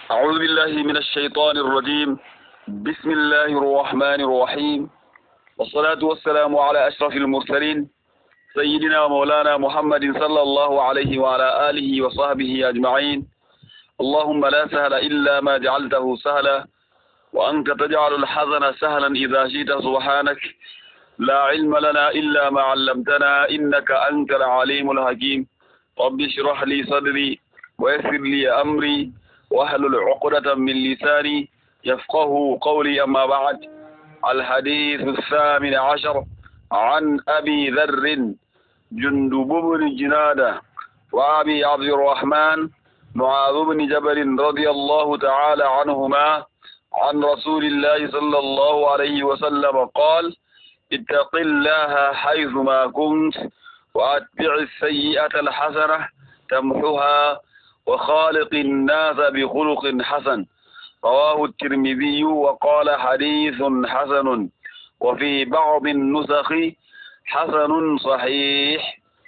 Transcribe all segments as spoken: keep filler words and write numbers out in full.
أعوذ بالله من الشيطان الرجيم. بسم الله الرحمن الرحيم، والصلاة والسلام على أشرف المرسلين سيدنا ومولانا محمد صلى الله عليه وعلى آله وصحبه أجمعين. اللهم لا سهل إلا ما جعلته سهلا، وأنت تجعل الحزن سهلا إذا شئت سبحانك. لا علم لنا إلا ما علمتنا إنك أنت العليم الحكيم. رب اشرح لي صدري ويسر لي أمري واحلل عقدة من لساني يفقه قولي. أما بعد، الحديث الثامن عشر عن أبي ذر جندب بن جنادة وأبي عبد الرحمن معاذ بن جبل رضي الله تعالى عنهما عن رسول الله صلى الله عليه وسلم قال: اتق الله حيثما كنت وأتبع السيئة الحسنة تمحها وخالق الناس بخلق حسن. رواه الترمذي وقال حديث حسن، وفي بعض النسخ حسن صحيح.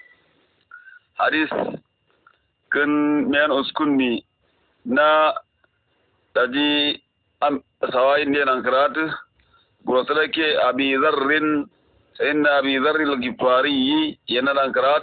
حديث كن من أسكني نا تجي أم سواين دي نكرات برسلك أبي ذر سيدنا أبي ذر الغفاري ينا نكرات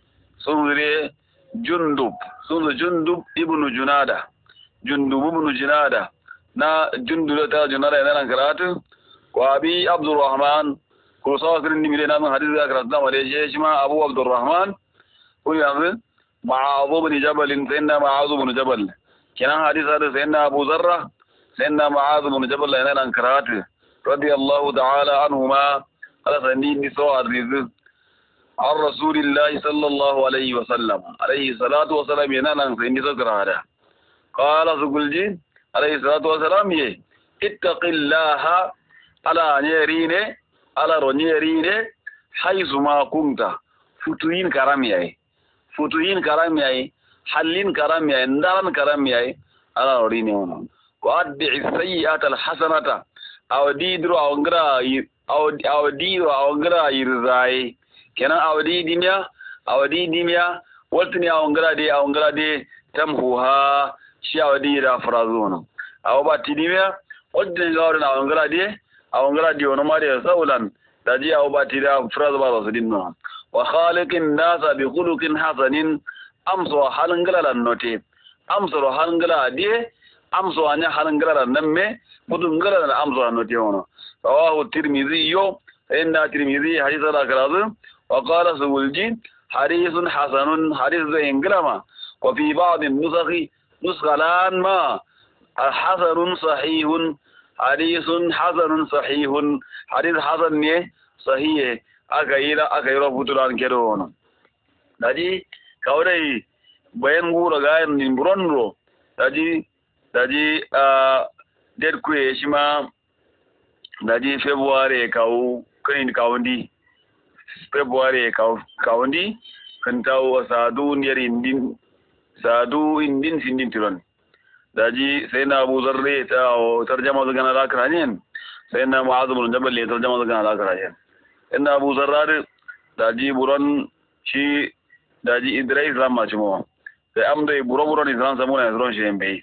سوري جندب سوري جندب ابن جنادة جندب ابن جنادة نا جندب تا جنادة ينا نكرات وأبي عبد الرحمن كل سوا كرين نميرنا من حديث ذكرتنا وليش ما أبو عبد الرحمن كل يوم معاذ بن جبل سيدنا معاذ بن جبل كان حديث هذا سيدنا أبو ذر سيدنا معاذ بن جبل ينا نكرات رضي الله تعالى عنهما على سنين نسوء الرزق عن رسول الله صلى الله عليه وسلم عليه الصلاة والسلام ينانا سنين سكرارا. قال سقلجين عليه الصلاة والسلام يه اتق الله على نيرين على رنيرين حيث ما كنت فتوين كرامي فتوين كرامي حلين كرامي ندارن كرامي على رنيرين وأتبع السيئة الحسنة أو ديدرو أو غرا أو أو ديدرو أو غرا يرزاي كنا أو دي دنيا أو دي دنيا ولتني أو غرا دي أو غرا دي تمحوها شيء أو دي رافرازون أو باتي دنيا ولتني غارنا أو غرا دي أو غرا دي ونماري سولان تجي أو باتي رافراز بارس ديننا. وخالق الناس بخلق حسن أمسو حلنغلا النوتي أمسو حلنغلا دي أمسو أني حلنغلا نمي بدونغلا أمسو النوتي هنا. رواه الترمذي إن الترمذي حديث الأكراد وقال سولجين حديث حسن حديث إنجلما. وفي بعض النسخ نسخلان ما حسن صحيح حديث حسن صحيح حديث حسن صحيح أكيرا أكيرا بطلان كيرون. تجي كوري بين غورا غاين نبرونرو تجي تجي آه دركوي شما تجي فبراير كاو كين كاوندي فبراير كاو كاوندي كنتاو سادو نيريندين سادو إندين سندين تلون. تجي سيدنا أبو ذر تاو ترجمة لغنا لاكرانين سيدنا معاذ بن جبل ترجمة لغنا لاكرانين. إن أبو ذر تجي بران شي تجي إدريس لما شمو سأمدي برا برا نزران سمونا نزران شيء بي.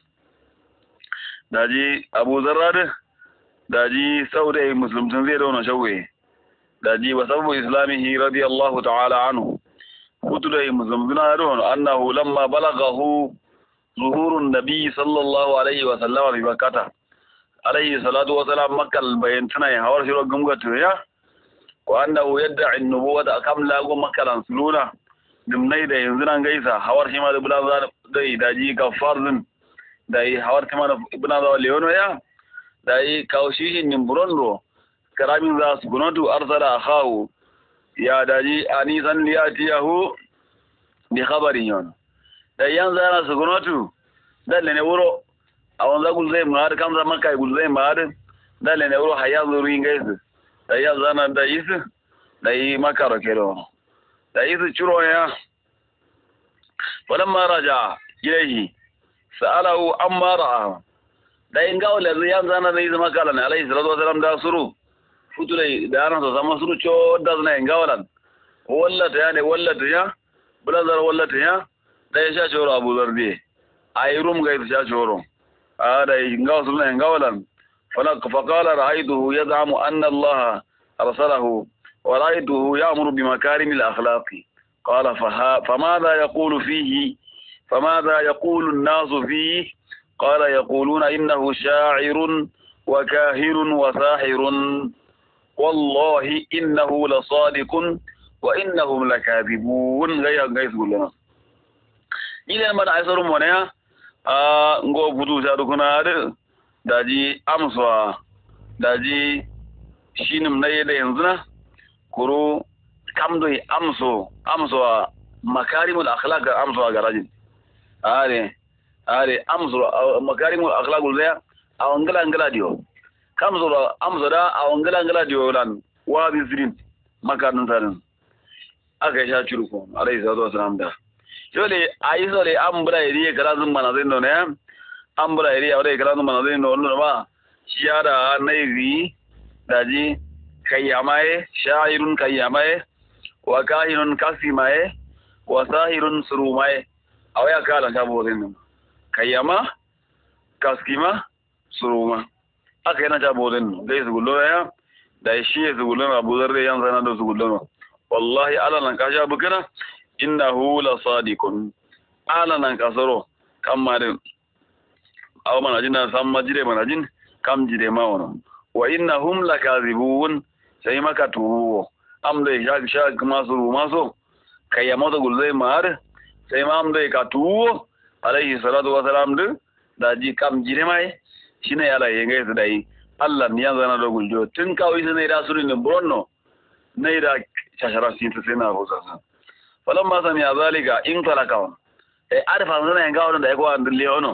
تجي أبو ذر تجي سوري مسلم تنزيلون شوي تجي وسبب إسلامه رضي الله تعالى عنه قتل مسلم تنزيلون أنه لما بلغه ظهور النبي صلى الله عليه وسلم في مكة عليه الصلاة والسلام مكة البينتنا يهور شلو قمقته وأنه يدعي النبوة كم لاغو مكة لنسلونا دمني دا ينزلان قيسا هور شما دبلان داي داجي كفارزن داي هور شما دبلان دا ليونو يا داي كاوشيش نمبرونرو كرامين ذا سكنوتو أرسل أخاه يا داجي أنيسا ليأتيه بخبريون داي ينزانا سكنوتو دالي نورو أولا قل زي مهار كم زمان كاي قل زي مهار دالي نورو حياة ذورين قيس داي ينزانا دايس داي مكارو كيرو دايس چرو يا. فلما رجع إليه سأله أما رأى داين قاول الريان زانا دايس مكالا عليه الصلاة والسلام دا سرو فتولي دانا سما سرو چو دازنا ينقاولا ولا تياني ولا تيان بلا زر ولا تيان دايشا چورو أبو ذر دي أيروم غير شا چورو هذا ينقاو سبنا ينقاولا فقال رأيته يزعم أن الله أرسله ورأيته يأمر بمكارم الأخلاق قال فها فماذا يقول فيه فماذا يقول الناس فيه قال يقولون إنه شاعر وكاهن وساحر والله إنه لصادق وإنهم لكاذبون غير غير لنا إلى من أسر منيا ngo budu sa dukuna da daji amsa daji shinim na yada yanzu na kuro kamdo amso amso makarimul akhlaq amso garajin are are amso makarimul akhlaq ulaya awangala angala dio kamso amso da awangala angala dio lan wa bizrin makarun tarin aka sha ciruko alayhi salatu wasalam da jole aiso le ambra iri karazun manazin no ne ambra iri awre karazun manazin no no ba shiyara naizi daji kayyamaye sha'irun kayyamaye wa kahinun kasimaye wa sahirun surumaye awaya kala ka bodin kayyama kaskima suruma aka yana ta bodin dai su gullo ya da shi su gullo Abu Dharr yan sana da su gullo wallahi ala nan ka sha bukana innahu la sadiqun ala nan kasaro kamarin aw manajin na san majire manajin kam jire ma wono wa innahum lakazibun sai maka tuwo am dai shak shak masu maso kayyama da gulzai mar sai ma am dai ka tuwo alaihi salatu wasalam da daji kam jire mai shine yala yenge su dai Allah ne yanzu na da guljo tun kawai sai da surin ne bronno ne da shashara sin sai na rosa falamma sami zalika in talakawan eh arfa zana yanga wannan da yako an dille ono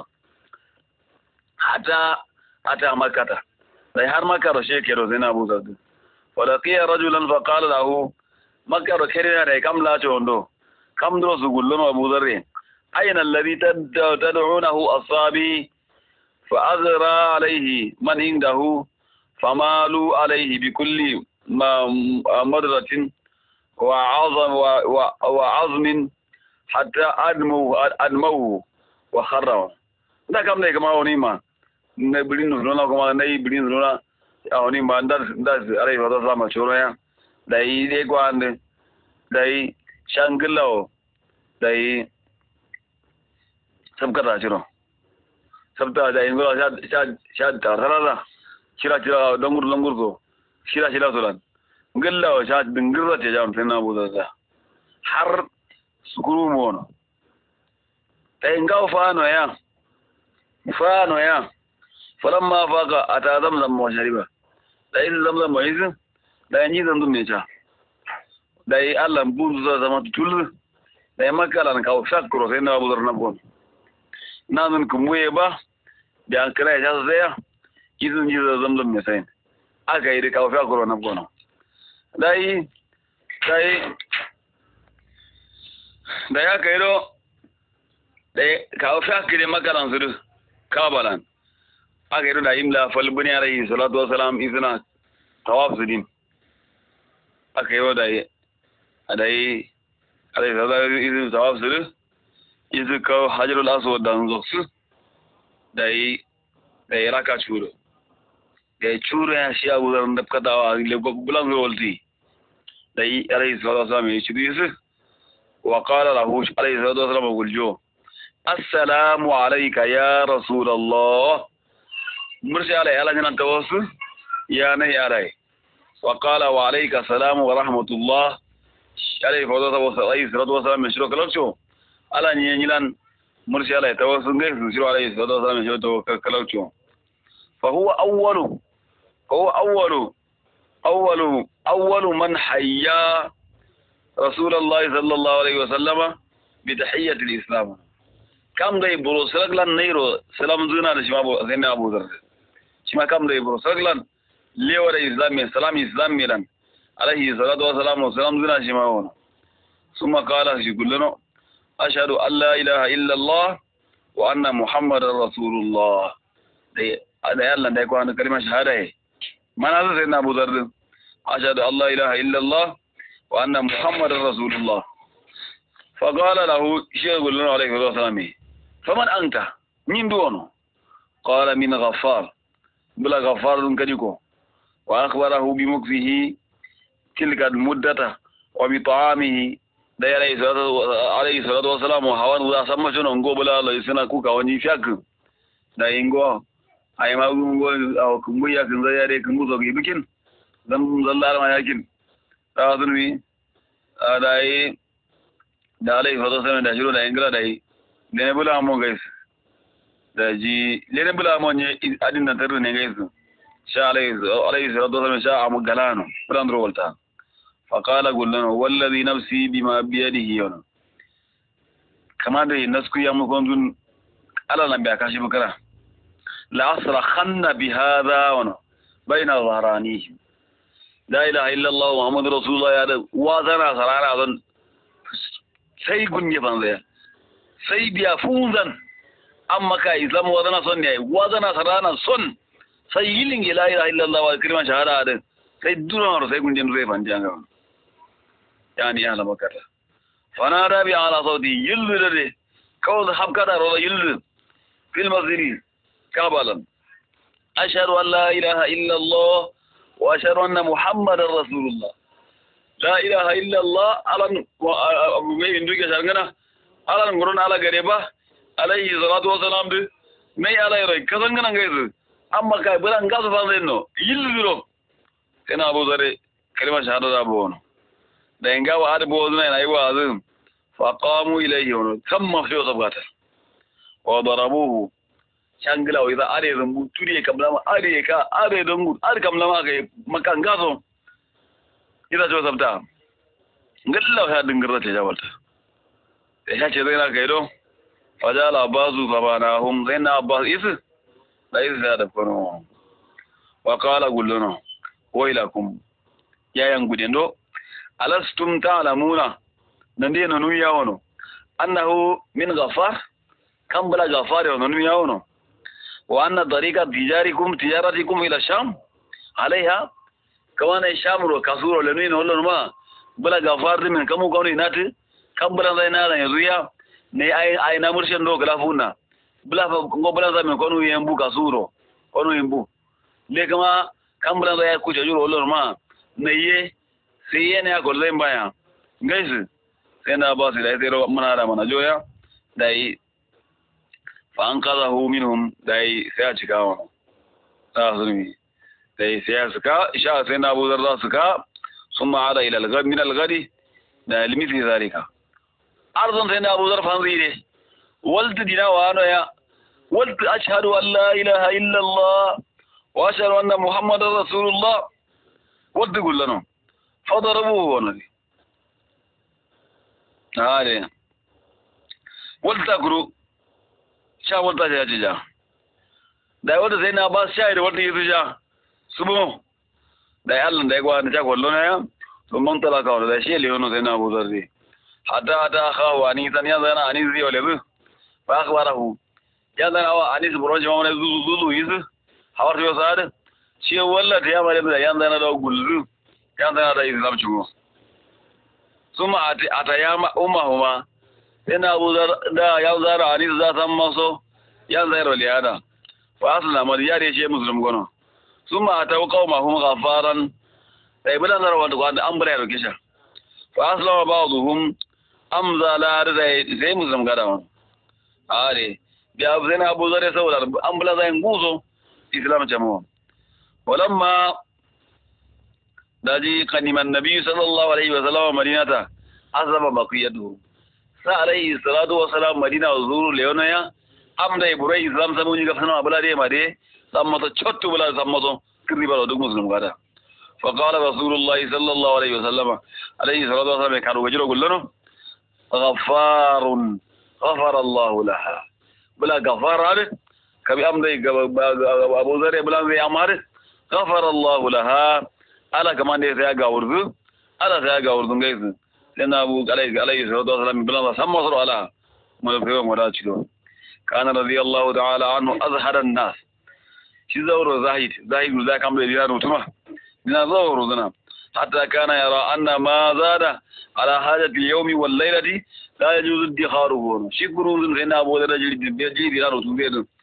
hata hata makata sai har makaro shekero sai na Abu Dharr walaqiya rajulan fa qala lahu makaro kerina da kam la chondo kam do su gullo Abu Dharr ayna alladhi tad'unahu asabi fa azra alayhi man indahu famalu alayhi bikulli ma madratin وعظم وعظم حتى أدمو أدمو وخروا ده كم ده كمان هوني ما نبلين نزلنا كمان ناي بلين نزلنا هوني ما ده ده عليه هذا سلام شوريا ده يدي كمان ده شانكلاو ده سب كذا شنو سب ده ده إنغلا شاد شاد شاد ترى شيلا شيلا دنgur دنgur ko shila shila solan ngalla wa sha dingirra te jam tana Abu Dharr har sukuru mono tay ngaw faano ya faano ya falamma faqa ata zamzam mo shariba dai zamzam mo izin dai ni zan dum cha dai Allah bunzu za zama tul dai makalan ka shakro sai na Abu Dharr na bon nanan kumwe ba da an kira ya sai izin ji zamzam me sai aka yi da ka shakro na bon dai dai da ya kai do dai ka fa kire makaran su kabalan aka yi da imla falbuni alayhi salatu wasalam izina tawaf din aka yi da dai alayhi salatu izina tawaf su izu ka hajarul aswad dan zo su dai dai raka churo dai churo ya shi Abu Dharr da kadawa le bulan rolti dai alayhi salatu wasalam ya ci su وقال له عليه الصلاة والسلام والجو السلام عليك يا رسول الله مرسي عليه على جنان توسل يا نهي عليه وقال وعليك السلام ورحمة الله عليه الصلاة والسلام من شروع كلاكشو على نينيلان مرسي عليه توسل من شروع عليه الصلاة والسلام من شروع كلاكشو فهو أول هو أول أول أول من حيا رسول الله صلى الله عليه وسلم بتحية الإسلام كم ده يبرو سرقلان نيرو سلام زنا لشما أبو زنا أبو ذر شما كم ده يبرو سرقلان ليه ولا إسلامي سلام إسلامي لان عليه الصلاة والسلام وسلام زنا شما هون ثم قال يقول لنا أشهد أن لا إله إلا الله وأن محمد رسول الله ده ده يلا ده يكون كلمة شهادة ما نازل سيدنا أبو ذر أشهد أن لا إله إلا الله وأن محمد رسول الله فقال له شيخ يقول لنا عليه الصلاة والسلام فمن أنت من دونه قال من غفار بلا غفار كديكو وأخبره بمكفه تلك المدة وبطعامه da alayhi salatu wassalam hawan za san mace non go bula la suna kuka wani fiak da ingo ay ma go aw kumbu ya kin zaya de kumbu zo bikin dan zallar ma yakin da sunwi da yi da alayhi salatu wassalam da jiro da ingila da yi ne bula mo guys da ji ne bula mo ne adin nan taru ne guys sha alayhi alayhi salatu wassalam sha amu galano bulan rolta فقال قل لنا والذي نفسي بما بيده يونا كما دي نسكو يامكون على نبي أكاشي بكرة لأصرخن بهذا ونا بين ظهرانيهم لا إله إلا الله محمد رسول الله يا رب وازنا سرانا أظن سيكون يفان ذي سيبيا فونزن أما كا إسلام وازنا صن يا وازنا سرانا صن سيلين لا إله إلا الله وكلمة شهادة هذا سيدنا سيكون جنري فانجان يعني أهل مكة فنادى بأعلى صوتي يلد كود حبكة رولا يلد في المسجد كابلا أشهد أن لا إله إلا الله وأشهد أن محمد رسول الله لا إله إلا الله على مي بندوك شرعنا على نقولون على قريبة عليه الصلاة والسلام ده مي على يروي كذا غير أما كاي بلان كذا فانزينه يلد كنا أبو ذر كلمة شهادة أبوه da in gawa har bo zuna yana yi wa'azin fa qamu ilayhi wa kamma fi sabgata wa darabuhu shangila wa idha are zambu turiye kamla ma are ka are dangu are kamla ma kai makan gaso ida jo sabta ngalla ha dingira ta jawalta ya ce zai na kai do fajala bazu sabanahum zaina abbas is da is da kono wa qala gulluna wailakum yayan gudendo alastum ta'lamuna nande nanu yawono annahu min ghafar kam bala ghafar nanu yawono wa anna tariqa tijarikum tijaratikum ila sham alaiha kawana sham ro kasuro lenu no lonu ma bala ghafar min kamu kauni nati kam bala zaina ran yazuya ne ai ai na murshen do galafuna bala ngo bala za min konu yembu kasuro konu yembu le kama kam bala za ya kuja juro lonu ma neye sai yana ya golle baya gaisu sai na ba su da sai mana da mana joya dai fa an qazahu minhum dai sai a cika wannan ta zulmi dai sai ya suka isha sai na Abu Dharr suka summa ala ila al-ghad min al-ghadi da limithli zalika arzan sai na Abu Dharr fanzi ne waltu dina wa ano ya waltu ashhadu an la ilaha illa Allah wa ashhadu anna muhammadar rasulullah waltu gullano فضربوه ونبي هذا ولتقروا شا ولتا جاجا da wata sai na ba shayi da wata yi zuja subo da ya Allah da ya gwa ta kwallo na ya to man talaka wa da shi leono sai na Abu Dharr hatta hatta khawa ni san ya zana ani zai wale bu ba akhbarahu ya zana wa ani su broje ma zu zu zu yizu hawar yo sada shi wallahi ya mare da yan zana da gullu yan zana da izam cigo suma atayama ummahuma ina Abu Dharr da ya zara ani za san maso yan zayar waliyada fa aslama ya da shi muslim gono suma ataw qaumahum ghafaran sai bidan zara wanda wanda an bare roke sha fa aslama ba'dhum amza la da sai muslim gada wa are biya zai na Abu Dharr saboda an bula zai nguzo islam jama'a walamma daji qadiman nabi sallallahu alaihi wa sallam madinata azaba baqiyatu sa alaihi salatu wa salam madina zuru leonaya amda iburai islam samu ni gafana bula de made samma to chottu bula samma to kirri bala duk muslim gada fa qala rasulullah sallallahu alaihi wa sallam alaihi salatu wa salam kanu gajiro gullano ghafarun ghafara allah laha bula ghafara kabi amda Abu Dharr bula zai amare ghafara allah laha ala kaman da ya ga wurzu ala sai ga wurzun gaisu sai na Abu alaihi alaihi salatu wasallam bilan samma suru ala mu fa mu da cido kana radiyallahu ta'ala anhu azhara an-nas shi zawro zahid zahid da kam da ya rutuma ina zawro zana hatta kana yara anna ma zada ala hajati al-yawmi wal laylati la yajuzu idkharuhu shi guruzun sai na Abu Dharr jiri jiri da rutu bai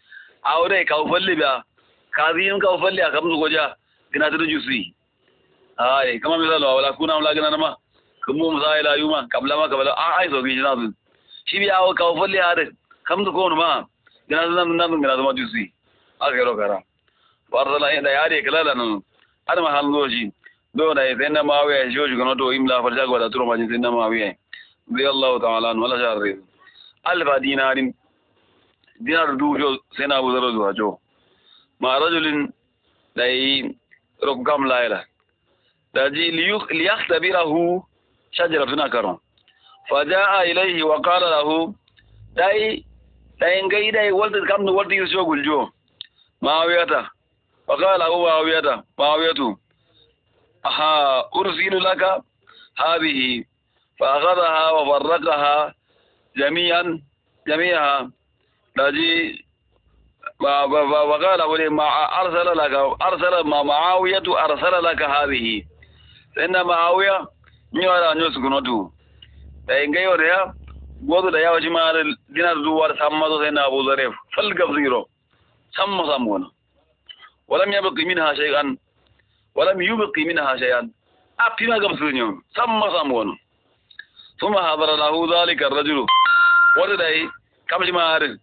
aure ka falle ba kazin ka falle a kamzu goja gina ta jusi ai kama misalo wala kuna wala gina ma kuma musai la yuma kabla ma kabla a ai so bi jina sun shi bi awo ka falle hare kamzu ko ma gina nan nan gina ma jusi aka ro kara warzala inda yare kala nan ada ma hallo shi do da sai na mawiya joji gono to imla farja go da turo majin sai na mawiya bi Allah ta'ala an wala jarri alfa dinarin dinar dujo sai na buzaro zuwa jo ma rajulin dai rokam laila daji li yakhtabirahu shajaratun karam fajaa ilayhi wa qala lahu dai dai ngai dai walda kam no walda yuso guljo mawiyata wa qala lahu mawiyata mawiyatu aha ursilu laka hadhihi fa aghadaha wa farraqaha jami'an jami'aha daji وقال ما أرسل لك أرسل ما معاوية أرسل لك هذه لأن معاوية نيولا نيوسكنوتو لأن كيو ريا قوضو ليا وشمال دينار دوار سامة سينا أبو ظريف فالقف زيرو سامة سامونا ولم يبقي منها شيئا ولم يبقي منها شيئا أبتما قبسونيون سامة سامونا ثم حضر له ذلك الرجل ودي كم شمال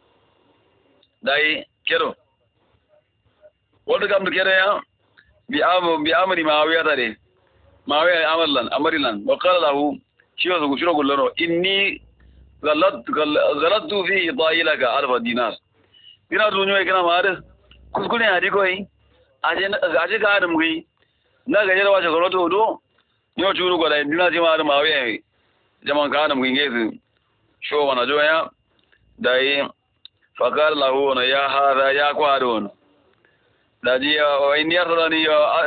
dai kero wanda kam da kero ya bi amu bi amri mawiya tare mawiya amalan amrilan wa qala lahu shi wa gushiro gullano inni galat galatu fi dailaka alf dinar dinar dunyo kana mar kuskure hadi koi aje aje ga adam gai na ga jarawa shagaro to do yo churu go dai dinar ji mar mawiya jaman ka adam gai ngezu sho wana joya dai فقال له يا هذا يا قارون داجي وإني أرسلني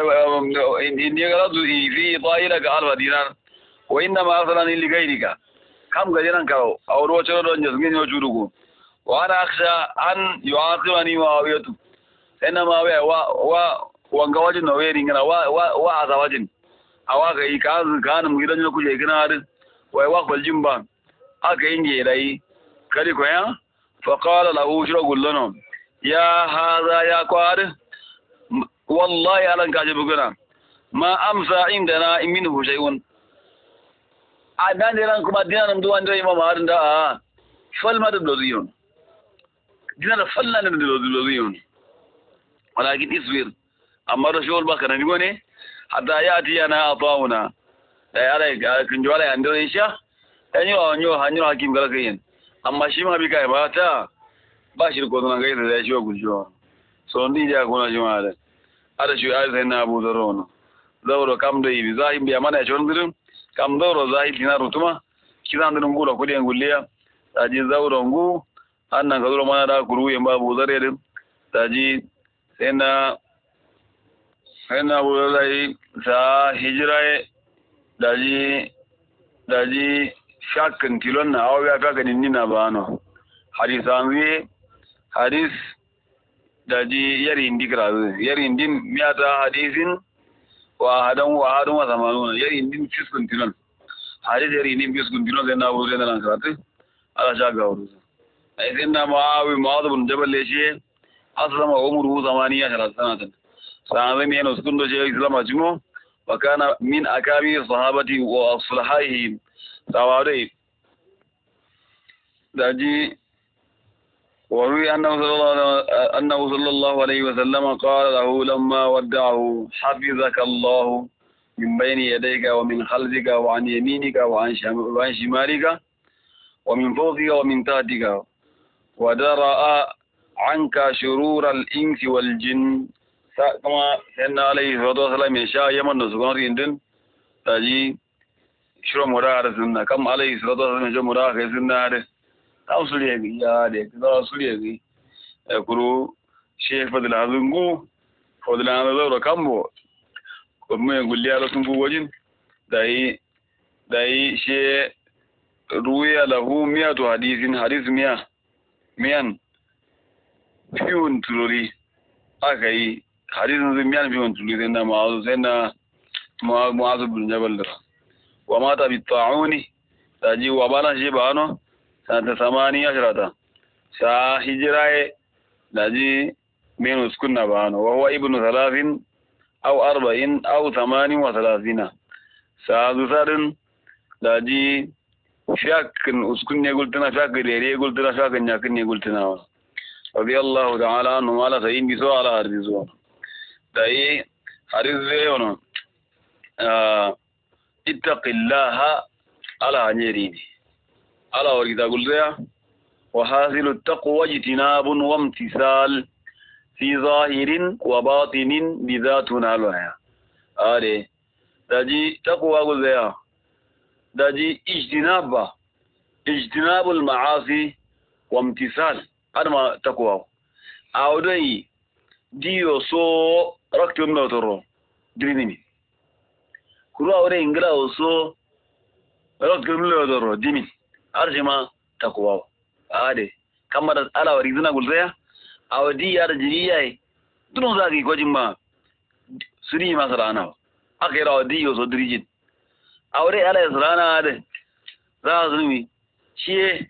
إني غلطت في طائلك ألف دينار وإنما أرسلني لغيرك كم غيران كاو أو روشرو دون جسمين وجودكم وأنا أخشى أن يعاقبني معاوية إنما هو و و وانقواجن ويرينغنا و و وعزواجن أواك إيكاز كان مغيران يكو جيكنا هذا ويواق بالجنبان أكا إنجي إلهي كاريكو يا فقال له شرق لنا يا هذا يا قار والله ألن كاجبكنا ما أمسى عندنا منه شيء أدان ديران كما دينا نمدوان دي إمام هارن دا فل ما تدلوزيون دينا فلنا ندلوزيون ولكن إصبر أما رسول بكر نقولي حتى يأتي أنا أطاونا لا يرى كنجوالي عندنا إيشا أنيو أنيو أنيو حكيم قلقين amma shi ma bi kai ba ta ba shi ko nan gaida da shi gujo so ndi ja ko na jima da ada shi ai sai na Abu Zarron zawro kam da yi zai biya mana shi wannan kam zawro zai dina rutuma kidan dun gura kudi an gulliya taji zawro ngu annan ga zuro mana da kuru yan Abu Zarre din taji sai na sai na Abu Zarre sa hijira daji daji shakkan tilon na awo ya kaga nina ba no hadisan wi hadis daji yari indikra yari indin miyata hadisin wa hadan wa hadun wa zamanuna yari indin fiskun tilon hadis yari indin fiskun tilon sai na bu sai na karatu ala shaga wuru ai sai na ma'awi ma'adh bin jabal leshi aslama umru zamaniya sharat sanatan sahabi ne no sukundo je islam ajmo wa kana min akabi sahabati wa aslahihim tawarai daji وروي أنه صلى الله أنه صلى الله عليه وسلم قال له لما ودعه حفظك الله من بين يديك ومن خلفك وعن يمينك وعن شمالك ومن فوقك ومن تحتك ودرأ عنك شرور الإنس والجن كما سيدنا عليه الصلاة والسلام يشاء يمن نسكن ريندن تجي شرو مراد سنة كم عليه الصلاة والسلام شرو مراد سنة أو سليعي يا ده كذا سليعي كرو شيخ فضل هذنكو فضل هذا لو ركمو كم يقول لي على سنكو وجين داي داي شيء روي له مئة حديث حديث مئة مئة فيون تلوري أكاي حديث مئة فيون تلوري سنة معاذ سنة معاذ بن جبل ومات بالطاعون تاجي وبانا شيء بانو سنة ثمانية عشرة سا هجرة daji min uskunna bano wa huwa ibnu thalathin aw arba'in aw thamanin wa thalathina sa'adu sadin daji fiyakin uskunne gultana fiyakin dere gultana fiyakin yakin ne gultana radiyallahu ta'ala anhu ala sayin biso ala ardizo dai harize ono ittaqillaha ala nyerini ala warida gulzaya wa hasilu taqwa jitinabun wa imtisal fi zahirin wa batinin bidatun alwaya ale daji taqwa gulzaya daji ijtinaba ijtinabul ma'asi wa imtisal adama taqwa awdai diyo so raktum no toro dinini kuru awre ingla so raktum no toro dini arjima taqwa ade kamar ala warizuna gulzaya awdi yar jiriyai dun zagi gojimma suri masarana akira awdi yo so dirijin awre ala sarana ade za zumi shi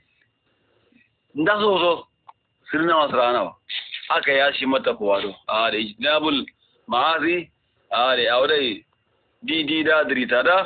ndaso so sirna masarana aka yashi mata kwado ade ijnabul ma'asi ade awre di di da dirita da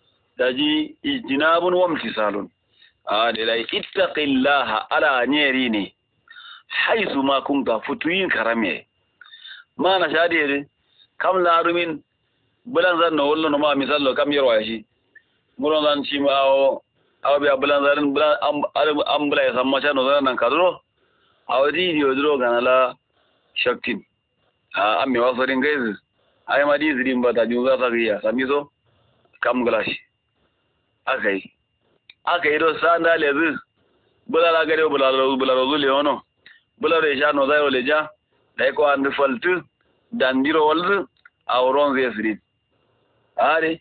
daji ijnabun wa imtisalun ade lai ittaqillaha ala nyeri ne haisu ma kunta futuyin karame mana shade kam larumin bulan zan no wallo no ma misallo kam yarwa shi muron zan ci ma o awbi bulan zan bulan am bula ya samma cha no zan nan kadro awdi dio dro ganala shaktin a amme wasarin gaiz ay ma di zirin ba da juga sa riya samiso kam glash akai akai do sanda lezu bulala gare bulala bulala zule wono bulala ya no zai oleja dai ko and faltu dandiro walzu awron zai sirin are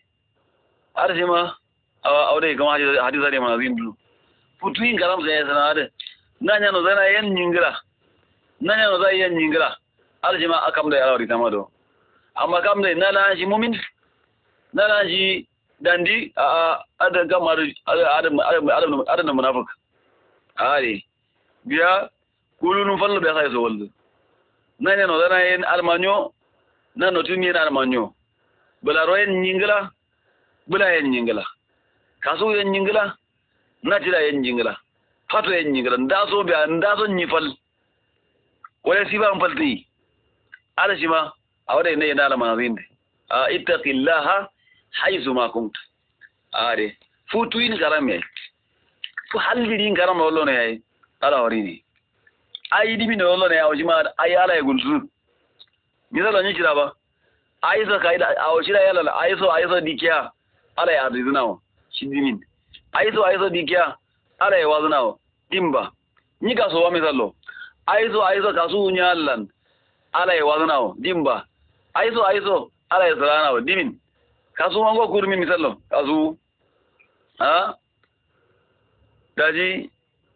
arjima awre kama hadisa ne manazin du putuin garam zai sanade nanya no zana yan nyingira nanya no zai yan nyingira arjima akam da yawri tamado amma kam da nala shi mumin nala shi dandi a ada gamar adam adam adam munafik are biya kulunu fallo be sai so waldu nanya no zana yan almanyo nano tumi na almanyo bula royen nyingila bula yen nyingila kasu yen nyingila natira yen nyingila fato yen nyingila ndaso be ndaso nyifal wala siba mfalti ala shima awade ne yana manazinde a ittaqillaha haythu ma kunt are futu in garame fu halbiri garama wallo ne ay ala warini ay dibi ne wallo ne awjima ay ala e gulzu misala nyi kira ba aiso kaida awo shira yala aiso aiso dikiya ala ya rizinawo shidimin aiso aiso dikiya ala ya wazinawo dimba ni ka so wa misalo aiso aiso kasu nyallan ala ya wazinawo dimba aiso aiso ala ya saranawo dimin kasu mango kurmi misalo kasu ha daji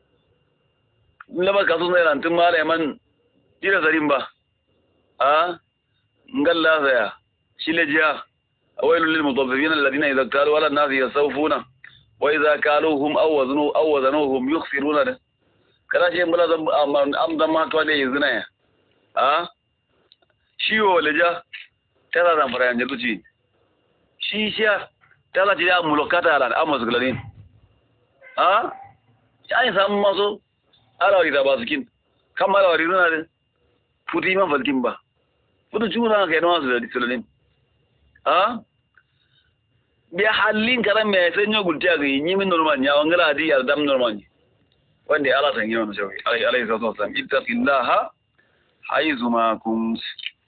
lama kasu ne ran tun mala man tira zarimba ha ngalla saya shileja awailu lil mutaffifin alladhina idha qalu ala an-nasi yasawfuna wa idha kaluhum aw wazanu aw wazanuhum yukhsiruna kada she mula am da ma to le yizna ya a shiwo leja tara da fara yanzu ci shi sha tala ji da mulokata ala amus gladin a ai sam maso ala ri da baskin kamala ri na futi man falkin ba kudu juna ga yana wasu da disulin a biya halin karan mai sanyo gultiya ga yi min normal ya wangala di ya dam normal wanda ala san yawan shawi alai alai sallallahu alaihi ittaqillaha haythu ma kunt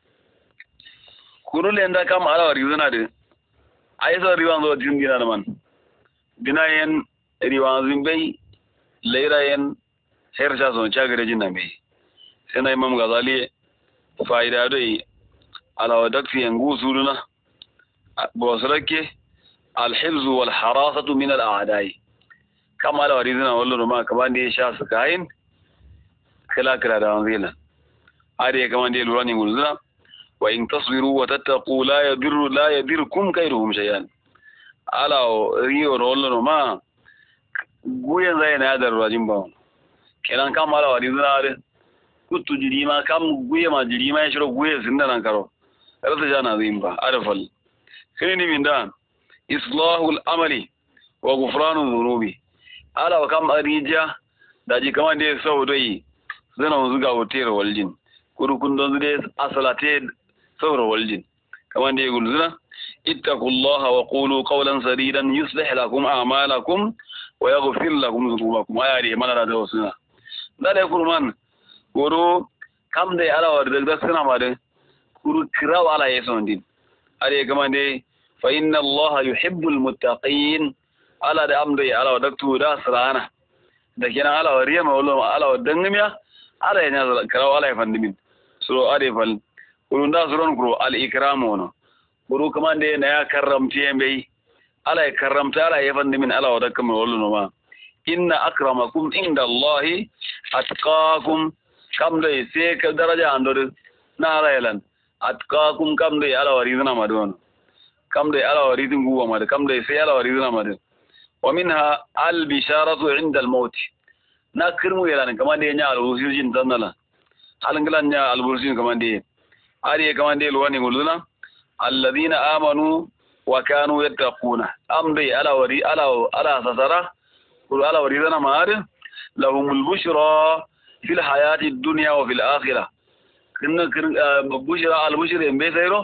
kurule nda kam ala wari zuna de aiso riwan zo jingina da man binayen riwan zimbai leirayen hersha son chagare jinna mai sai na imam gazali fa'ida dai ala wadakti yangu suruna bosrake alhifz wal harasatu min al a'da'i kama ala warizina wallo ma kaman da sha su kayin kala kala da wanzila ade kaman da lurani gulzuna wa in tasbiru wa tattaqu la yadirru la yadirkum kayruhum shay'an ala riyo wallo ma guyen zai na da rajin ba kenan kama ala warizina kuttu jirima kam guye ma jirima ya shiro guye sinda nan karo rasa jana zimba arfal kini minda islahul amali wa ghufranu dhunubi ala wa kam arija daji kaman dai sau dai zana zuga hotel waljin kuru kun don dai asalate saura waljin kaman dai gulzuna ittaqullaha wa qulu qawlan sadidan yuslih lakum a'malakum wa yaghfir lakum dhunubakum ayari mana da wasuna dale kurman goro kam dai ala wa da suna ma dai kuru kiraw ala yesondin are kaman dai fa inna allaha yuhibbul muttaqin ala da amdai ala wa daktu da sarana da kenan ala wa riyama wallo ala wa dangamiya ala yana karaw ala fandimin so ade fal kurunda suron kuro al ikramu wono kuru kamande na ya karramti yembe ala ya karramta ala ya fandimin ala wa dakam wallo no ma inna akramakum inda allahi atqakum kam dai sai ka daraja andor na railan atqakum kam dai ala wa rizna madon kam dai ala wa rizin guwa mad kam dai sai ala wa rizna mad ومنها البشارة عند الموت نكرمو يلان كمان دي نيا الوسيجين تنالا حالنغلان نيا الوسيجين كمان دي علي كمان دي لواني يقولون الذين آمنوا وكانوا يتقون أم دي على وري على على سسرة قل على وريدنا مار لهم البشرى في الحياة الدنيا وفي الآخرة كن كن بشرى البشرى بيسيرو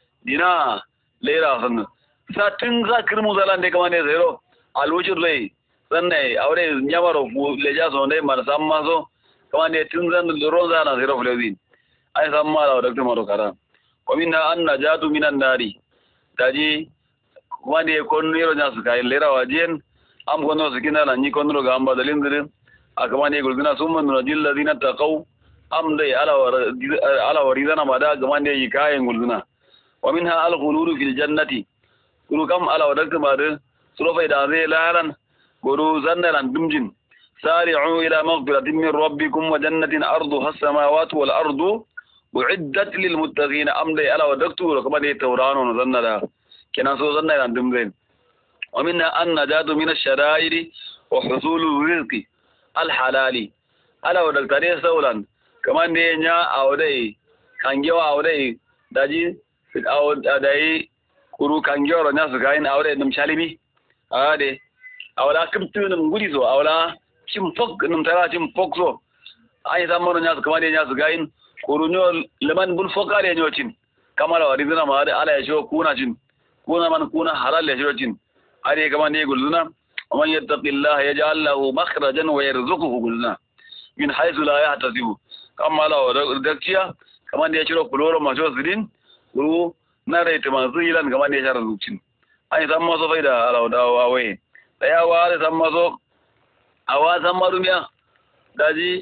دينا ليرا سن ساتنغا كرمو زلان دي كمان دي سيرو alwucin rai sannan aure nyamaro leja so ne man samma so kaman ne tun zan ron zana zero flezin ai samma da doctor maro kara wa minna an najatu minan nari daji wande kon niro nya su kai lera wajen am gono su kina nan ni kon ro gamba dalin dirin akaman ne gulguna summan rajil ladina taqaw am dai ala ala waridana mada gaman ne yi kayan gulguna wa minha al khulud fil jannati kuru kam ala doctor madu سلوفي دازي لالا قولوا زنلا دمجن سارعوا إلى مغفرة من ربكم وجنة أرضها السماوات والأرض وعدت للمتقين أمدي ألا ودكتور كما دي توران ونزنلا كنا سو زنلا دمجن ومنها النجاة من الشرائر وحصول الرزق الحلال ألا ودكتوري سولا كما دي نيا أو دي كانجيو أو دي داجي أو داي كورو كانجيو رنيا سكاين أو دي نمشالي ade awala kimtu num guri so awala chim fok num tara chim fok so ai zamano nya kuma de nya su gain kurunyo leman bul fokare nyo chin kamala warizna ma ala ya sho kuna chin kuna man kuna halal ya sho chin ade kuma ne guluna man yattaqillaha yaj'al lahu makhrajan wa yarzuquhu guluna min haythu la yahtasibu kamala wadakciya kuma ne ya shiro kuloro ma sho sidin kuru na rate ma zuilan kuma ne ya shara zucin ai san maso faida ala dawa wai da ya wa san maso awa san marumiya daji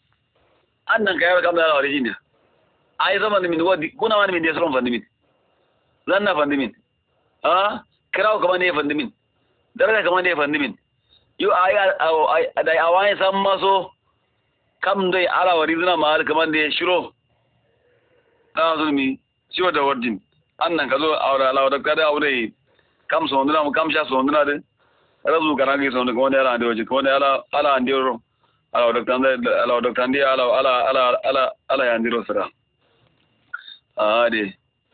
annan kayar kam da origin ai zaman min wadi kuna wani min da sron fandimin zanna fandimin ha kirawo kaman ne fandimin daraja kaman ne fandimin yo ai dai awai san maso kam dai ala warizna mal kaman da shiro da zulmi shiwa da wardin annan kazo awra ala da kada aure kam sonduna mu kam sha sonduna de razu garangi sondu ko ne ala ndoji ko ne ala ala ndiro ala doktande ala doktande ala ala ala ala ala ya ndiro sira ade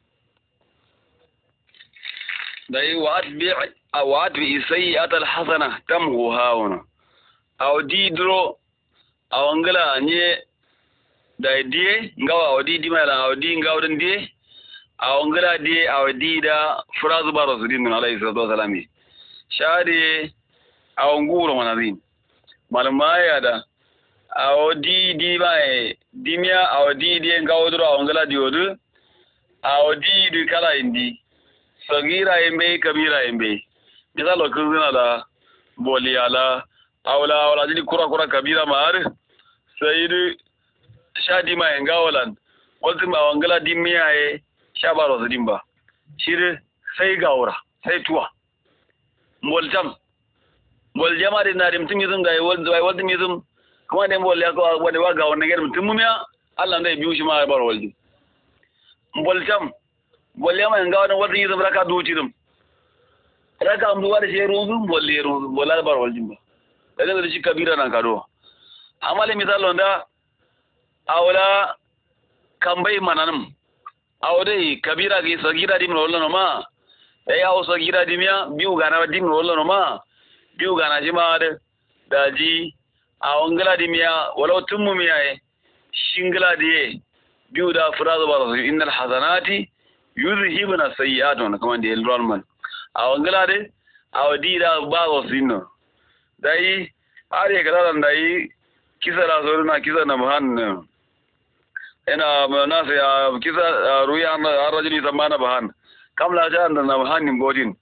dai wa'atbi wa'atbi sayyi'at alhasana tamhuha wana aw didro awangala nye dai die ngawa awdi dimala awdi ngawden die awangala die awdi da furazu baro sudin alayhi salatu wasalami shade awanguro manazin malama ya da awdi di bai dimya awdi die ngawdro awangala diodu awdi di kala indi sagira yembe kabira yembe misalo kuzina da boliyala awla awla jini kura kura kabira mar sayidu shadi ma ngawalan wasu ma wangala dimmiya ye shabaro su dimba shire sai gawura sai tuwa mboljam mboljama de na dim timizum ga wal wal wal timizum kuma de mbol ya ko wani wa ga wannan gidan tumumiya Allah ndai biyu shi ma bar waldi mboljam mboljama ngawa wal timizum raka duci dum raka am duwa da shi ruzu bolle ruzu bolla bar waldi ba daga da shi kabira nan kado amale misalo nda awla kambai mananum awde kabira gi sagira dim rollo ma dai aw sagira dimya biu gana dim rollo ma biu gana jima da daji awangala dimya walau tummu miya shingla diye biu da furazo ba innal hasanati yuzhibuna sayyi'atun kuma da enrollment awangala de awdi da ba zo sinno dai are kadaran dai kisa da so na kisa na mahan ina nasa ya kisa ruya an rajuli zamana bahan kam la jan na mahan godin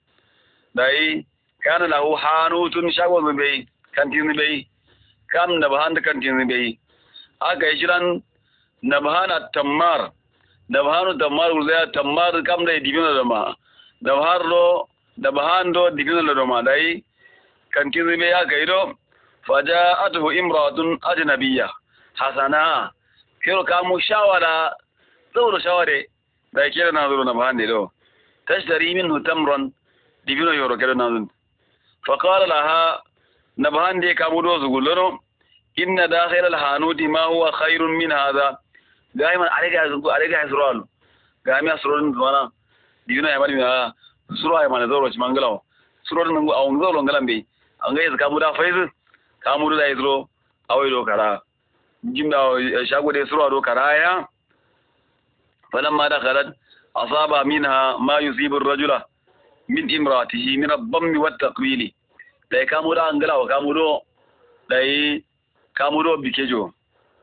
dai kana lahu hanutun shagon bai kantin bai kam na bahan da kantin bai aka yi shiran na bahan at-tammar na bahan tammar zai tammar kam da dibina da ma da bahar lo da bahan do dibina da ma dai kantin bai aka yi do faja'atuhu imratun ajnabiyya hasana kiro kamu shawara saboda shaware da kira na zuru na bahande do tashtari minhu tamran dibino yoro kira na zun fa qala laha na bahande kamu do zugulono inna dakhil al hanuti ma huwa khairun min hadha daiman alega zungu alega isral gami asrolin zuwana dibino ya mali na surwa ya mana zoro chimangalaw surolin ngu awun zoro ngalambe anga yez kamu da faizu kamu da izro awaido kara jimda shago da surwa do karaya falamma dakhalat asaba minha ma yusibu ar-rajula min imratihi min ad-dammi wat-taqwili dai kamu da angala wa kamu do dai kamu do bikejo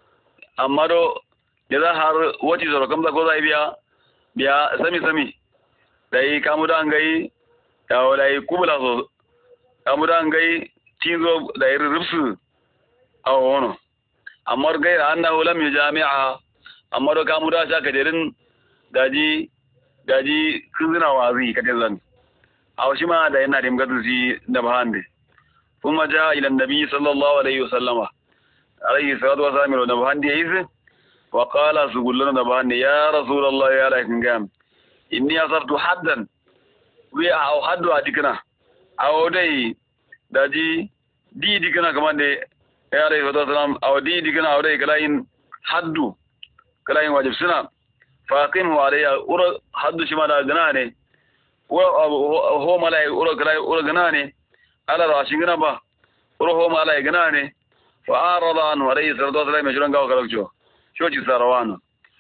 amma do da har wati zoro kamza ko zai biya biya sami sami dai kamu da angai ya dai kubula so kamu da angai tinzo dai rubsu awono amma gaira annahu lam yujami'a amma do kamu da shaka derin daji daji kuzina wazi kadin aw shima da yana da mgadisi da bahande kuma ja ila annabi sallallahu alaihi wasallama alaihi salatu wasallam da bahande yiz wa qala sugullana da bahande ya rasulullah ya lakin gam inni asabtu haddan wi aw haddu adikna aw dai daji di dikna kamande ya alayhi salatu wasalam awdi digana awde kalain haddu kalain wajib suna faqimhu alayya ura haddu shima da ganane wa ho malai ura kalai ura ganane ala rashin gana ba ura ho malai ganane fa arada an alayhi salatu wasalam mashran gawa kalakjo shoji sarawana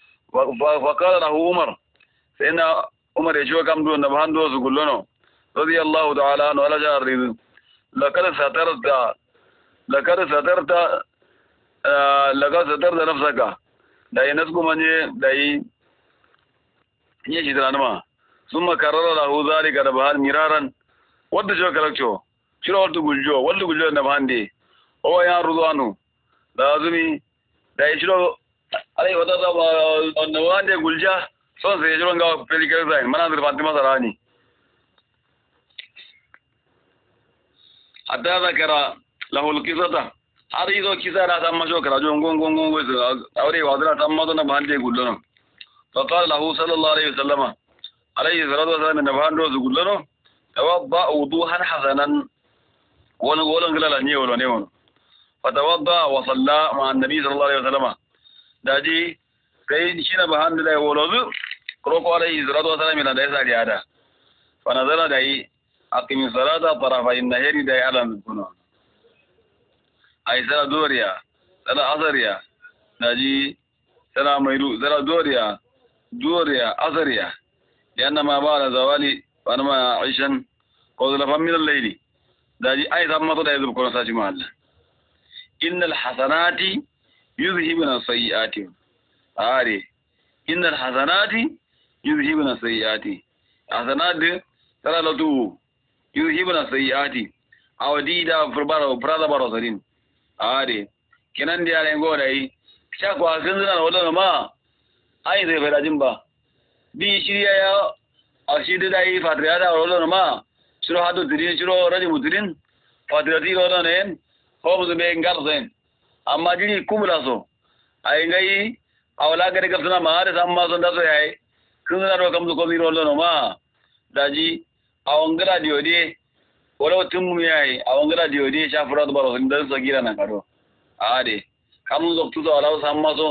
fa qala lahu umar sayna umar yajo kam do na bahando su gullono radiyallahu ta'ala an wala jarrid laqad satarta لقد سترت لقد سترت نفسك داي نسكو مني داي يجي درانما ثم كرر له ذلك نبهان مرارا ود جو كلكشو شنو ود غلجو ود غلجو نبهان دي هو يا رضوانو لازمي داي شنو علي ودا نبهان دي غلجا سو سي شنو غا بيليكر زين مناظر فاطمه سراني حتى ذكر له القصة هذه كيسة لا تمشوا كراجون غون غون غون ويز أوري وادلا تمادنا بهانجي غلنا فقال له صلى الله عليه وسلم عليه الصلاة والسلام نبهان روز غلنا توضأ وضوءا حسنا ون ولن غلا نيو ولا نيو فتوضأ وصلى مع النبي صلى الله عليه وسلم داجي كاي شينا بهان لا ولوز كروكو عليه الصلاة والسلام من دايسا ديادا فنزل داي أقيم الصلاة طرفي النهار داي على الكنون أي سنة دوريا سنة أثريا نجي سنة ميرو سنة دوريا دوريا أثريا لأن ما بعد زوالي فأنا عيشا قول من الليل نجي أي ثم تدا يذب كنا ساجي مال إن الحسنات يذهبن السيئات آري إن الحسنات يذهبن السيئات حسنات ترى لتو يذهبن السيئات أو دي دا فربارو فرادة بارو سرين are kenan da yaran go dai sha kwa sun zuna wannan ma ai zai fara jin ba bi shiriya ya a shi da dai fatiha da wannan ma shiro hadu dirin shiro raji mudirin fatiha di wannan ne ko mu be ngal zain amma jiri kumula so ai ngai awla gare ka suna ma da amma son da so yayi kun zuna ro kam ko mi ro wannan ma daji awangara diode wala tummu yayi awangara diode sha furad baro hindan sagira na karo ade kamun zoktu da wala samma so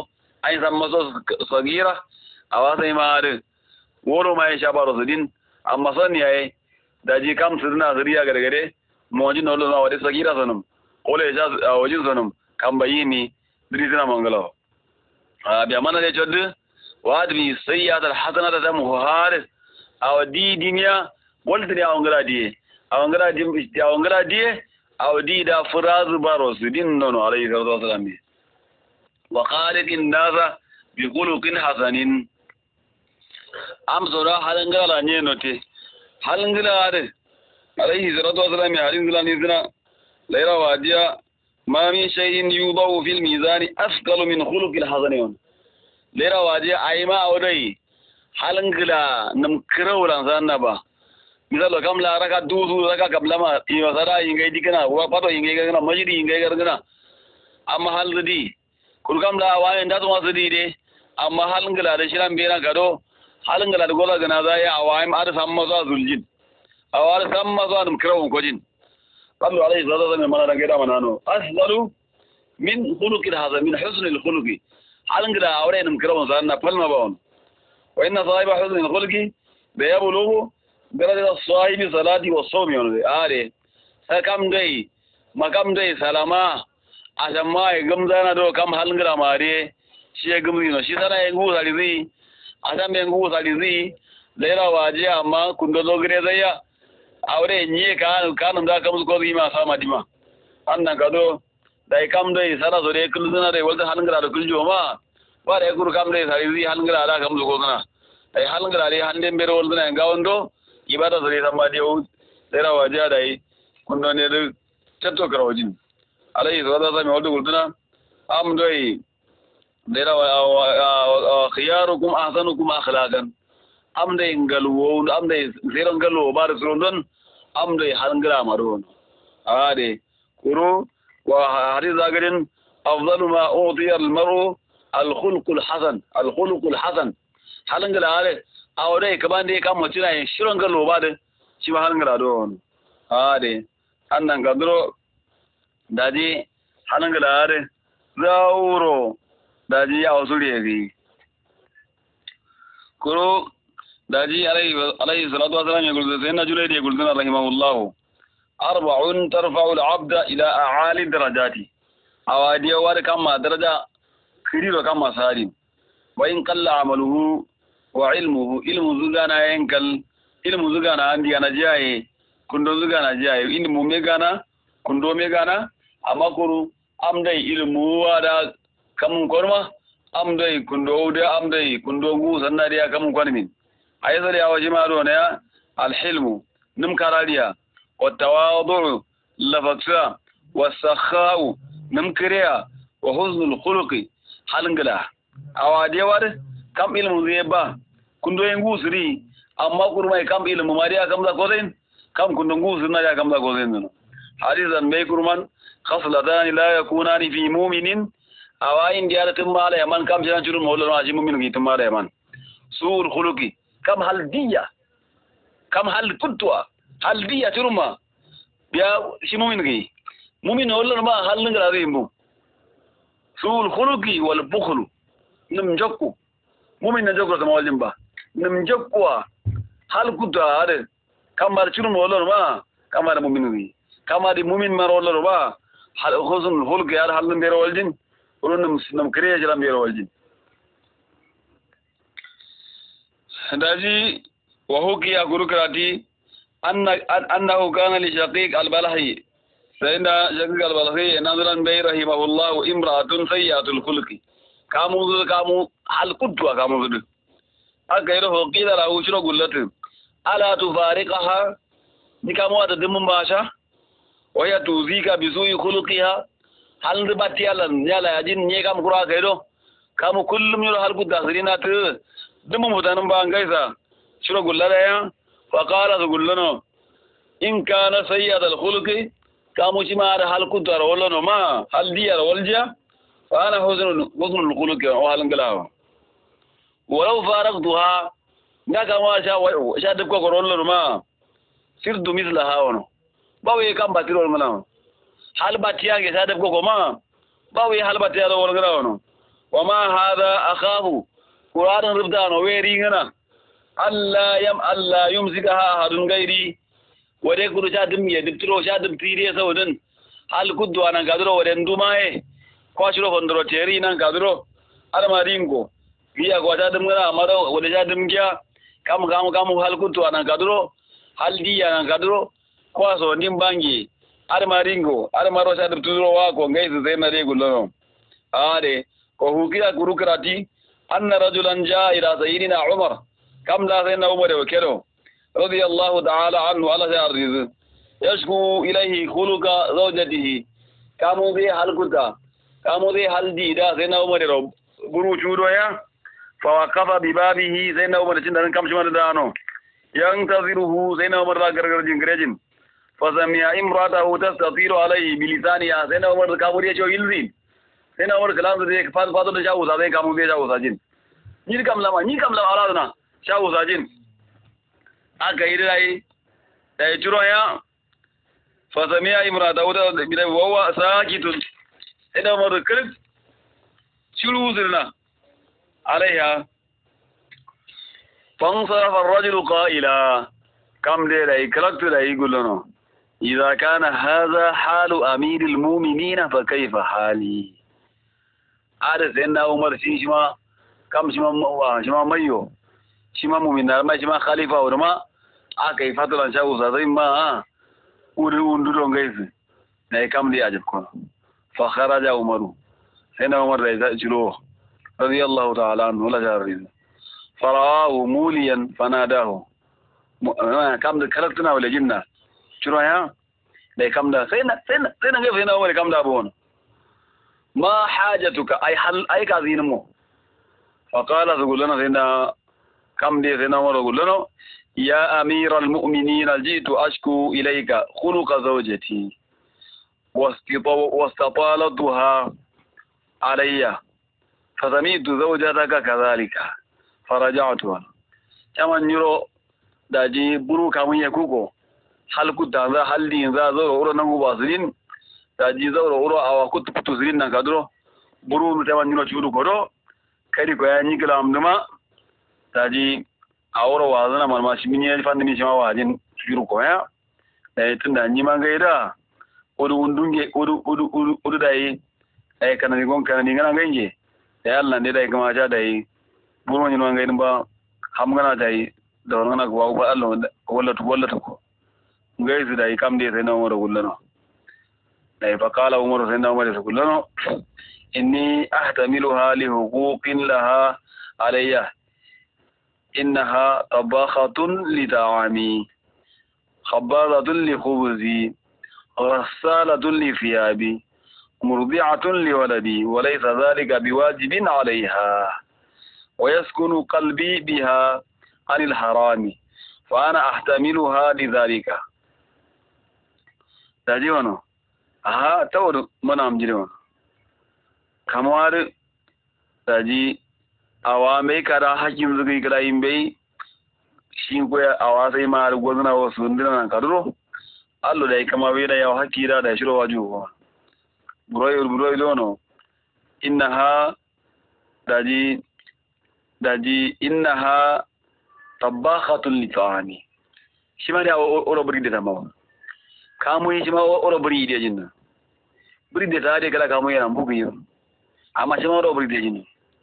ai san maso sagira awasai ma da woro mai shabaro sudin amma san yayi daji kam sudna zuriya gargare moji no lo wade sagira sanum ole ja wajin sanum kam bayini dirizina mangalo a biya mana da jodde wadbi sayyidatul hasanata da muharis awdi dinya woltini awngara die awngara dim awngara die awdi da furaz baros din nono alayhi salatu wasalam wa khaliqin nasa bi khuluqin hasanin am sura halangala ne note halangala de alayhi salatu wasalam halangala ni zina laira wadiya ma min shay'in yudawu fil mizan asqalu min khuluqil hasanin laira wadiya ayma awdai halangala nam kirawlan zanaba misalo kam la raka dusu raka kablama iyo sara ingai dikana wa pato ingai gana majidi ingai gargana amma haldi kul kam la wa inda to wasdi de amma halngala da shiran bera gado halngala da gola gana za ya wa im ar samma za zuljin awar samma za dum kirawun kojin qallu alayhi salatu wa sallam mana gida manano asdalu min khuluqil hadha min husnil khuluqi halngala awre dum kirawun zanna palma bawon wa inna sahiba husnil khuluqi bayabulugu درجة الصائم صلاة والصوم يعني آره سكام داي مكام داي سلاما عشان ما يقوم زانا دو كم هالنجرا ماري شيء يقوم زينو شيء سنا ينقو ساليزي عشان ينقو ساليزي ليرا واجي أما كندو لوغري زيا أوري نيه كان كان دا كم سكوزي ما سام ديما أنا كدو داي كم داي سنا زوري كل زنا داي ولد هالنجرا دو كل جوما واري كور كم داي ساليزي هالنجرا دا كم سكوزنا داي هالنجرا داي هندم بيرو ولد نعاوندو ibada zuri sama dia tera wajah dai kundo ne da chatto karawjin alai zada sami waldu gultuna am dai tera wa khiyarukum ahsanukum akhlaqan am dai ngalwo am dai zeran galwo bar surundon am dai halangara maron ade kuro wa hadith zagarin afdalu ma utiya al mar'u al khuluq al hasan al khuluq al hasan halangara ale awre kaman dai kan mutuna yin shirin gallo ba da shi ba halin gado wani a de annan gadro daji halin gado zauro daji ya wasu rezi kuro daji alayhi salatu wasalam ya gulzuna sai na julai da ya gulzuna rahimahullahu arba'un tarfa'u al-abda ila a'ali darajati awadiya wa da kama daraja kiriro kama sari wa in qalla amaluhu wa ilmuhu ilmu zugana yankal ilmu zugana andi ana jaye kundo zugana jaye ilmu megana kundo megana amakuru amdai ilmu wada kamun korma amdai kundo da amdai kundo gu sanna dia kamun kormin ayzari awaji ma do ne alhilmu nim karariya wa tawadu lafaksa wa sakhau nim kriya wa husnul khuluqi halingala awade wad kam ilmu zai ba kundo yin gusuri amma kurmai kam ilmu mariya kam da kozain kam kundo gusuri na ya kam da kozain no hadisan mai kurman khaslatan la yakunani fi mu'minin awain diya tun mala yaman kam jiran jurun mawlan wa mu'minu ki tun mala yaman sur khuluqi kam haldiya kam hal kutwa haldiya turma biya shi mu'min ki mu'min wallan ma halin garare mu sur khuluqi wal bukhlu nim jokku mu'min na jokku sama wallin ba nim jokkuwa hal kutwa are kamar churun wallan ma kamar mu'min ki kamar mu'min mar wallan ba hal khuzun khuluqi yar halin bero waljin ولن نمكريه جلام يروجين داجي وهو كي أقول كراتي أن أنه كان لشقيق البلحي فإن شقيق البلحي نظرا بي رحمه الله امرأة سيئة الخلق كامو ذو كامو حل قدوة كامو ذو أكيره قيل له شنو قلت ألا تفارقها نكامو أتدم باشا وهي توزيك بسوء خلقها hal batti alan yala yajin nye kam kura kaido kamu kullum yoro hal gudda sirina tu dumu mutanen ba gaisa shiro gullada ya fa qala gullano in kana sayyid al khuluqi kamu shi ma hal gudda rolano ma hal diya walja fa ana huzun huzun al khuluqi wa hal ngalawa walau faraqtuha naka ma sha sha dukko rolano ma sirdu mislaha wono bawe kam batiro ngalawa hal batiya ge sadab ko ma bawi hal batiya do wala wono وما هذا أخاه قرآن ربدان ويرينا ألا يم ألا يمسكها أحد غيري ودي كل شادم يدبترو شادم تيري سودن هل كدو أنا قدرو ودندو ماي كواشرو فندرو تيري نان قدرو أنا مارينكو بيا كواشادم غنا مرو ودي شادم كيا كم كم كم هل كدو أنا قدرو هل دي أنا قدرو كواسو نيمبانجي أنا مارينكو أنا مارو شادم تدرو واكو غيث زينا ريقو لنو آده وهوكيا كروكراتي أن رجلا جاء إلى سيدنا عمر كم لا سيدنا عمر وكره رضي الله تعالى عنه على سيارته يشكو إليه خلق زوجته كامو ذي حلقتا كامو ذي حلدي دا سيدنا عمر برو شورو يا فوقف ببابه سيدنا عمر چندن كم شمال دانو ينتظره سيدنا عمر لا غرغر جنگرجن فسمع امراته تستطير عليه بلسانها سيدنا عمر كاموريا شو يلزين سيدنا عمر كلام ذي فاض فاض شاو سادين كامو ذي شاو ساجين ني كم لما ني كم لما علادنا شاو ساجين أكيداي تجرويا فسمع امراته وهو ساكت سيدنا عمر كل شلوزنا عليها فانصرف الرجل قائلا كم دي كلكت لا يقول لنا إذا كان هذا حال أمير المؤمنين فكيف حالي عارف سيدنا عمر شما كم شما شما ميو شما مؤمن ما شما خليفة ورما أكيد فترة شاو زين ما ورد وندرون جيز ناي كم دي أجب كنا فخرج عمر سيدنا عمر رضي جلوه رضي الله تعالى عنه ولا جاريز فرآه موليا فناداه كم ده كلكتنا ولا جنة شنو يا ده كم ده سيدنا سيدنا سيدنا كيف سيدنا عمر كم ده بون ما حاجتك أي حل أي كذين مو فقال تقول لنا سيدنا كم دي سيدنا عمر يقول لنا يا أمير المؤمنين جئت أشكو إليك خلق زوجتي واستطالتها علي فسمعت زوجتك كذلك فرجعتها كما نيرو داجي برو كامن يكوكو هل كنت ذا هل دين ذا زور أورو نعو باسرين داجي زور أورو أو كنت بتوزرين نكادرو برو متى نيرو شورو كورو كيري كويا نيكلام دما داجي أورو وازنا مرماش مني فان دمي شما واجين شورو كويا تندا نيما غيرا أورو وندونجي أورو أورو أورو أورو داي أي كنا نيكون كنا نيجانا غينجي يالله نداي كما جا داي برو نينو غيرن با hamgana dai da wannan gwa ba Allah walla to walla to gaisu dai kam dai sai na umar gullano dai fa kala umar sai na umar gullano inni ahtamiluha li huquqin laha alayya innaha tabakhatun li ta'ami khabaratun li khubzi ghassalatun li thiyabi murdi'atun li waladi wa laysa dhalika biwajibin alayha ويسكن قلبي بها عن الحرام فأنا أحتملها لذلك تجيبنا ها تود منام جريون كمار تجي أوامي كرا حكيم زكي كرا إمبي شينكويا أواسي ما رغوزنا وسندنا كدرو الله داي كما بيدا يا حكيرا داي شرو واجو بروي بروي لونو إنها تجي daji innaha tabakhatun litani shima da oro bride ta mawa kamu yi shima oro bride jinna bride ta de kala kamu yana bugu yo amma shima oro bride jinna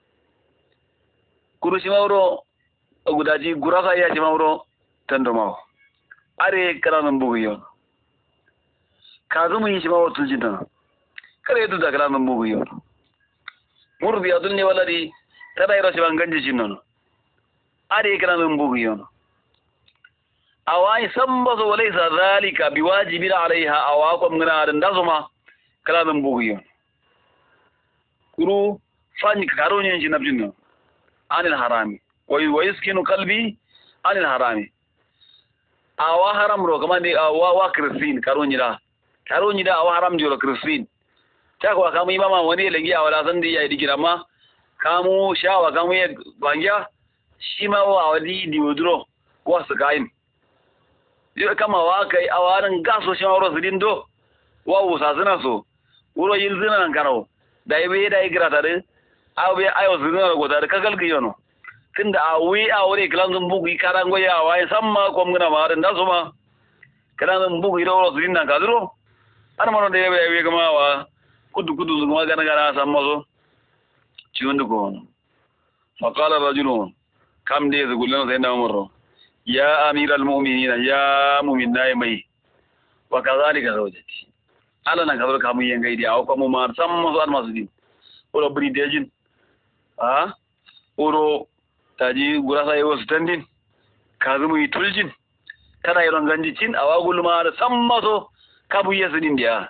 kuru shima oro gudaji gurasa ya shima oro tando mawa are kala nan bugu yo kazumu yi shima oro tuljinna kare tu da kala nan bugu yo murdi adunni waladi tada iro siban ganji jinnono ari kana dum bugu yono awai sambaso walaysa dhalika biwajibin alaiha awakum ngana dan dazuma kana dum bugu yono kuru fani karonyen jinab jinno anil harami wa yuskinu qalbi anil harami awa haram ro kamande awa wa kristin karonyida karonyida awa haram jiro kristin takwa kamu imama wani lengi awala sandi ya dikirama kamu shawa kamu ya bangya shima wa wadi diodro wasu kain yo kama wa kai awaran gaso shima ro zidindo wa usasina so wuro yilzina nan karo dai be dai grata de awe ayo zuna go da kagal gi yono tunda awi awre kilan bugi karango ya wa samma ko ngana ma da suma kilan bugi ro zinna kadro an mono de be kama wa kudu kudu zuma gana gana samma so ciwon ko fa qala rajulun kam de zugulun sai na umar ya amiral mu'minin ya mu'minai mai wa kazalika zawjati ala na kadro kamu yen gaidi aw ko mu mar samma so an masudin oro bri dejin a oro taji gurasa yawo standin kazumu ituljin kada yaron ganjicin awagulma da sammaso kabu yasudin dia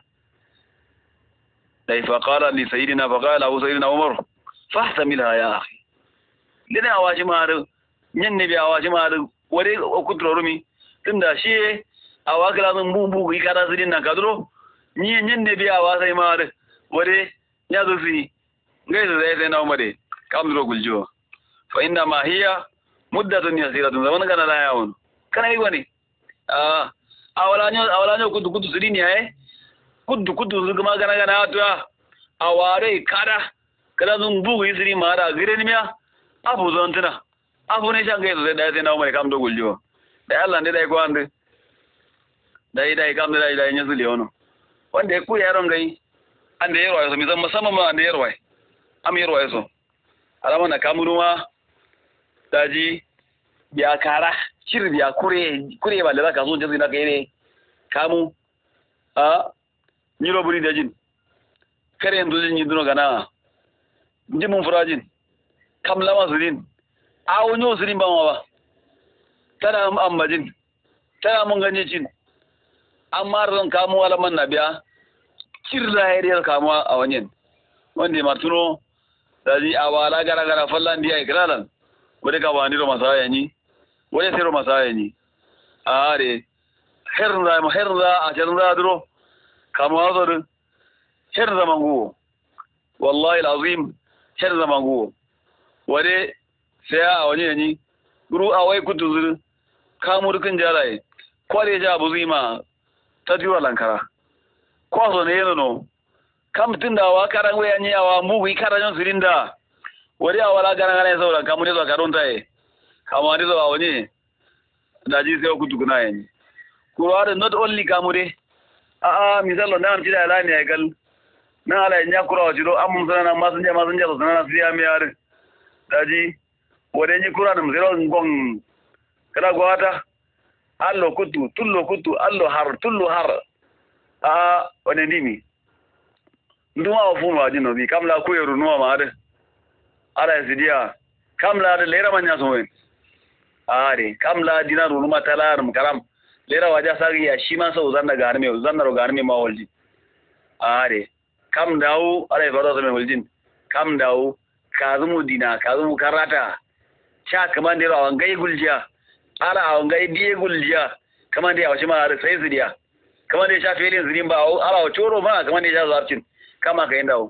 dai fa qala li sayyidina fa qala abu sayyidina umar fahtamilha ya akhi lina awaji mar nyen ne bi awaji mar wore okutrorumi tunda shi awagala zan bumbu yi kada sudin na kadro ni nyen ne bi awasai mar wore nyazo fi ngaiso zai sai na umare kamdro guljo fa inna ma hiya muddatun yasiratun zaman kana la yawon kana yi wani ah awalanyo awalanyo kudu kudu sirini yae kudu kudu zugma gana gana atwa aware kada kada zun bugu isiri mara giren miya abu zontuna abu ne shange so da sai na umar kam do guljo da Allah ne dai ko ande dai dai kam dai dai nyasu leono wanda ku yaron gai ande yaro so mi zan musamman ma ande yaro ai am yaro ai so alama na kamuruma daji biya kara shir biya kure kure ba da ka zo jazi na kai ne kamu a nyiro buri dajin kare yanzu jin yi duno gana ji mun furajin kam lama zurin awo nyo zurin ba ma ba tana ambajin tana mun ganye cin amma ran kamu alaman na biya kirla yariyar kamu a wanyen wanda martuno daji awala gara gara fallan dia ikralan wode ka wani ro masaya ni wode sero masaya ni are herza ma herza a jarza duro kama azar herza mangu wallahi alazim herza mangu wode sai a wani ni guru awai kutuzur kamur kan jarai kware ja buzima ta diwa lankara kwazo ne yano kam tunda wa karan waya ni awa mugi karan sirinda wari awala garan garan saboda kamu ne zo karon taye kama ne zo awani daji sai ku tukuna yani kuwar not only kamu de a a misalo nan tida ala ne gal na ala nya kurawa jiro amun sana masun ja masun ja sana siya mi yar daji wore ni kuran mu zero ngong kala gwata allo kutu tullo kutu allo har tullo har a wani dimi nduma ofumu ajino bi kamla kuyeru nuwa maade ala yasidia kamla de lera manya sowen are kamla dinaru numa talar karam lera waja sagi ya shima so zanna garme zanna ro garme ma walji are kam dawo ala faro me waljin kam dawo kazumu dina kazumu karata cha kamande ro wangai guljiya ala wangai die guljiya kamande awashi ma are sai zidiya kamande sha felin zirin ba ala choro ma kamande sha zarcin kama ka indawo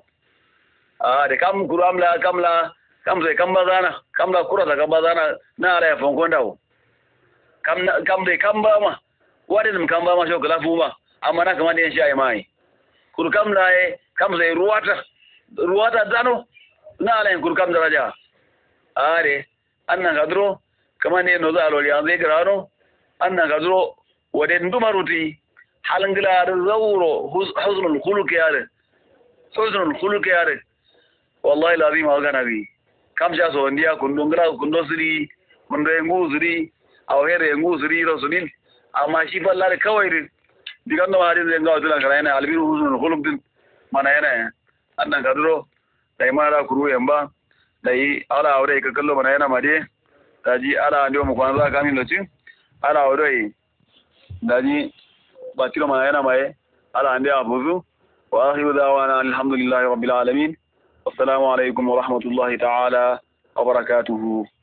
ah da kam kuru amla kamla kam sai kam bazana kamla kura da bazana na ala ya fonkon dawo kam kam dai kam ba ma wadin kam ba ma sho kala fuma amma na kamar da shi ai mai kuru kamla e kam sai ruwata ruwata dano na ala kuru kam daraja are annan gadro kamar ne no za aloli an zai garano annan gadro wadin dumaruti halangila zawro huznul khuluq yare sojun khuluq yare wallahi lazim wa gana bi kam sha so ndiya kundo ngala kundo siri kundo engu siri aw here engu siri rasulin amma shi fallare kawai ri digan no hari zenga wadula kala yana albiru huzun khuluq din mana yana annan kadro dai mara kuru yamba dai ala aure ka kallo mana yana made daji ala ndio mu kwanza kamin locin ala aure daji batiro mana yana mai ala ndia abuzu wa akhiru da'wana alhamdulillahi rabbil alamin. Wassalamu alaikum wa rahmatullahi ta'ala wa barakatuhu.